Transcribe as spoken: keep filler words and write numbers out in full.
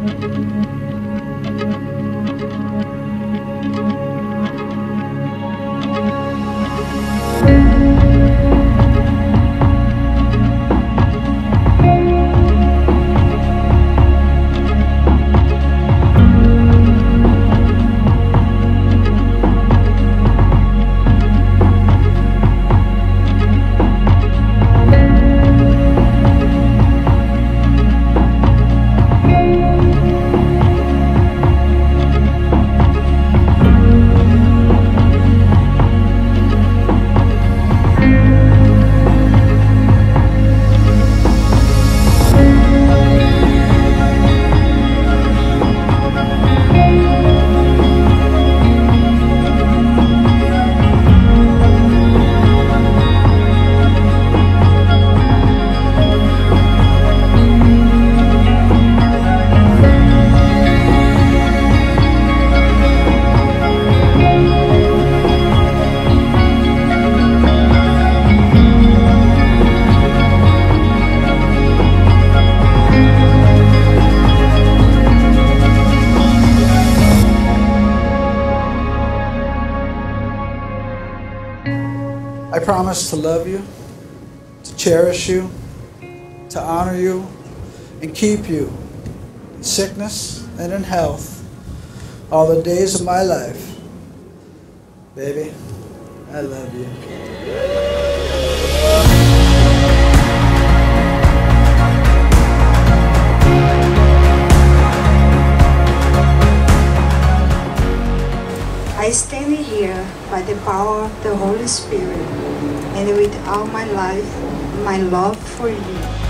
I promise to love you, to cherish you, to honor you, and keep you in sickness and in health all the days of my life. Baby, I love you. I stand here by the power of the Holy Spirit, and with all my life, my love for you.